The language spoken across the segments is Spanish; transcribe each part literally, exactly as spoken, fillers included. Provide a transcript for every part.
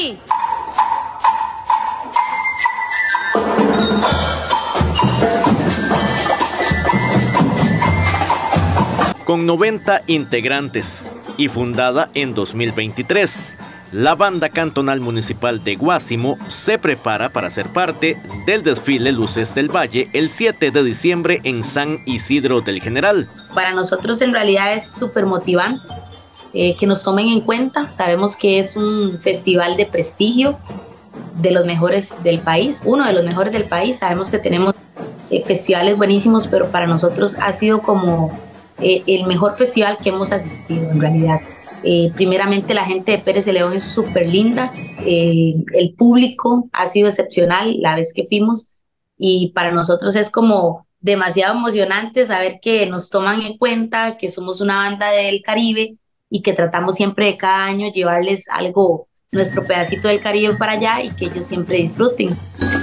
Cali. Con noventa integrantes y fundada en dos mil veintitrés, la Banda Cantonal Municipal de Guásimo se prepara para ser parte del desfile Luces del Valle el siete de diciembre en San Isidro del General. Para nosotros en realidad es súper motivante eh, que nos tomen en cuenta. Sabemos que es un festival de prestigio, de los mejores del país, uno de los mejores del país. Sabemos que tenemos eh, festivales buenísimos, pero para nosotros ha sido como eh, el mejor festival que hemos asistido en realidad. Eh, primeramente la gente de Pérez de León es súper linda, eh, el público ha sido excepcional la vez que fuimos y para nosotros es como demasiado emocionante saber que nos toman en cuenta, que somos una banda del Caribe y que tratamos siempre de cada año llevarles algo, nuestro pedacito del Caribe para allá y que ellos siempre disfruten.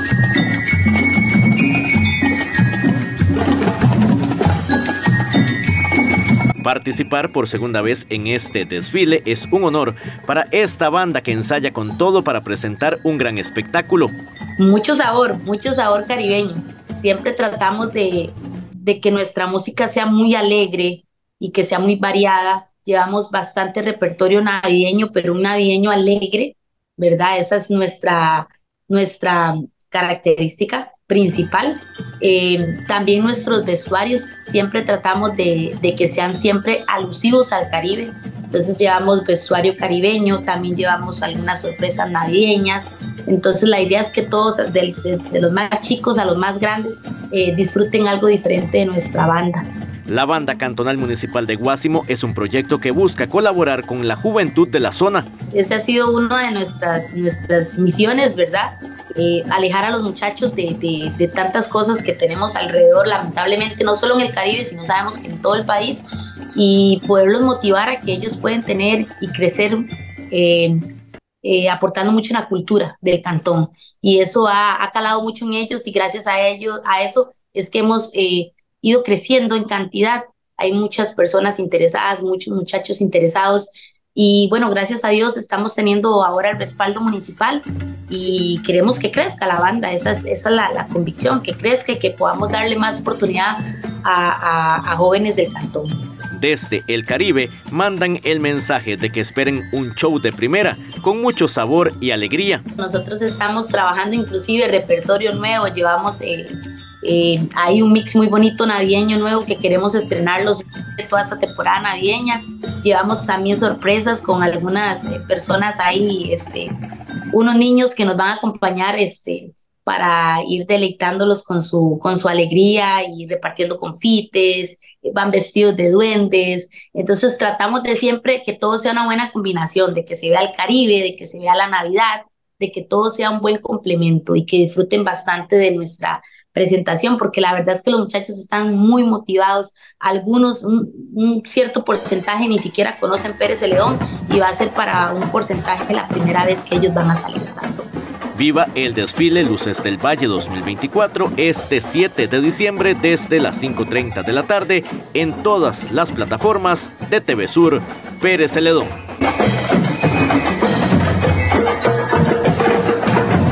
Participar por segunda vez en este desfile es un honor para esta banda que ensaya con todo para presentar un gran espectáculo. Mucho sabor, mucho sabor caribeño. Siempre tratamos de, de que nuestra música sea muy alegre y que sea muy variada. Llevamos bastante repertorio navideño, pero un navideño alegre, ¿verdad? Esa es nuestra, nuestra característica principal. Eh, también nuestros vestuarios siempre tratamos de, de que sean siempre alusivos al Caribe. Entonces llevamos vestuario caribeño, también llevamos algunas sorpresas navideñas. Entonces la idea es que todos, de, de, de los más chicos a los más grandes, eh, disfruten algo diferente de nuestra banda. La Banda Cantonal Municipal de Guásimo es un proyecto que busca colaborar con la juventud de la zona. Esa ha sido una de nuestras, nuestras misiones, ¿verdad? Eh, alejar a los muchachos de, de, de tantas cosas que tenemos alrededor, lamentablemente, no solo en el Caribe, sino sabemos que en todo el país, y poderlos motivar a que ellos pueden tener y crecer eh, eh, aportando mucho en la cultura del cantón. Y eso ha, ha calado mucho en ellos y gracias a ellos, a eso es que hemos eh, ido creciendo en cantidad. Hay muchas personas interesadas, muchos muchachos interesados y bueno, gracias a Dios estamos teniendo ahora el respaldo municipal y queremos que crezca la banda. Esa es, esa es la, la convicción, que crezca y que podamos darle más oportunidad a, a, a jóvenes del cantón. Desde el Caribe mandan el mensaje de que esperen un show de primera, con mucho sabor y alegría. Nosotros estamos trabajando inclusive repertorio nuevo, llevamos... Eh, Eh, hay un mix muy bonito navideño nuevo que queremos estrenarlos de toda esta temporada navideña. Llevamos también sorpresas con algunas eh, personas ahí, este, unos niños que nos van a acompañar este, para ir deleitándolos con su, con su alegría y repartiendo confites, van vestidos de duendes. Entonces tratamos de siempre que todo sea una buena combinación, de que se vea el Caribe, de que se vea la Navidad, de que todo sea un buen complemento y que disfruten bastante de nuestra presentación, porque la verdad es que los muchachos están muy motivados. Algunos, un, un cierto porcentaje ni siquiera conocen Pérez de León y va a ser para un porcentaje la primera vez que ellos van a salir a la zona. Viva el desfile Luces del Valle dos mil veinticuatro este siete de diciembre desde las cinco treinta de la tarde en todas las plataformas de T V Sur Pérez Celedón.